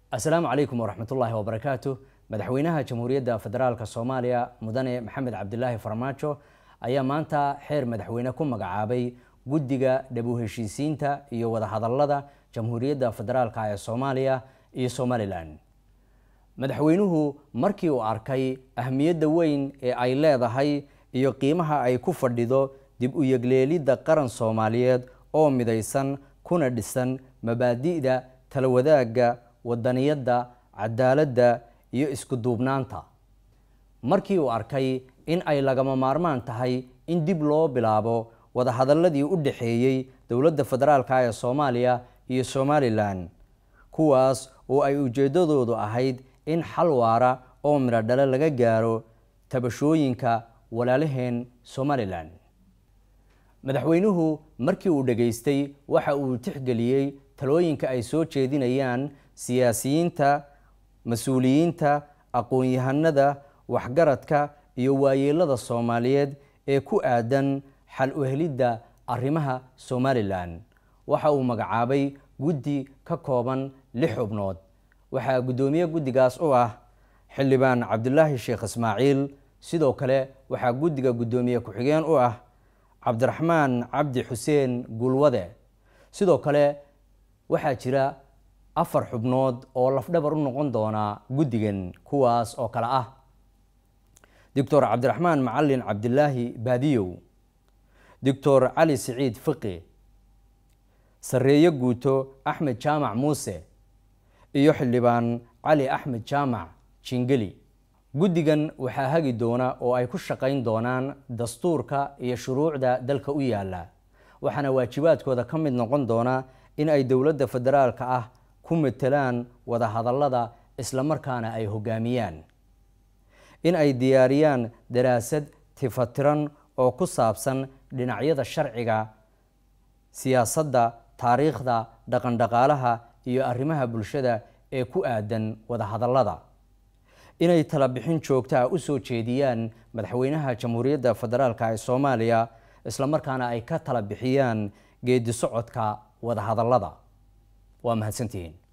السلام عليكم ورحمة الله وبركاته. مدحوينها جمهورية فدرالك الصومالية مدني محمد عبد الله فرماجو أيام مانتا حير مدحوينكم مقعابي قدقة دبوه الشيسينتا إيو وضا هذا جمهورية فدرالك الصومالية إيو سوماليلان مدحوينه مركي واركي أهمية دوين أي لاذا هاي إيو قيمها أي كفر ديدو دبو يقليلي دا قرن صوماليات أو مدايسان كونا ديسان مبادئ دا تلوذاقا wadaniyada cadaaladda iyo isku duubnaanta markii uu arkay in ay lagama maarmaan tahay in dib loo bilaabo wada hadaladii u dhaxeeyay dawladda federaalka ee Soomaaliya iyo Somaliland kuwaas oo ay ujeedadoodu ahayd in xal waara oo mira dhale laga gaaro tabashooyinka walaalaheen Somaliland madaxweynuhu markii uu dhageystay waxa uu tixgeliyay talooyinka ay soo jeedinayaan siyaasiyiinta mas'uuliyiinta aqoon-yahanada waxgaradka iyo waayeelada Soomaaliyeed ee ku aadan xal u helidda arrimaha Somaliland waxa uu magacaabay guddi ka kooban 6 xubnood waxa gudoomiye guddigaas oo ah xildhibaan Cabdullaahi Sheekh Ismaaciil sidoo kale waxa guddiga gudoomiye ku xigeen oo ah Cabdiraxmaan Cabdi Xuseen Gulwade sidoo kale waxa jira 4 xubnood oo lafdhabar u noqon doona guddigan kuwaas oo kala ah Dr. Cabdiraxmaan Macallin Cabdillaahi Baadiyow Dr. Ali Saciid Fiqi Sareeye Guuto Axmed Jaamac Muuse iyo xildhibaan Ali Axmed Jaamac Jingeli guddigan waxa hagi doona oo ay ku shaqayn doonaan dastuurka iyo shuruucda dalka u yaala waxana waajibaadkooda ka mid noqon doona in ay dawladda federaalka ah ku metelaan wada hadallada isla markaana ay hogaamiyaan in ay diyaariyaan daraasad tifatiran oo ku saabsan dhinacyada sharciga siyaasadda taariikhda dhaqan dhaqaalaha iyo arrimaha bulshada ee ku aadan wada hadallada inay tala bixin joogta u soo jeediyaan madaxweynaha jamhuuriyadda federaalka ee Soomaaliya isla markaana ay ka tala bixiyaan geedi socodka wada hadallada waa mahadsantihiin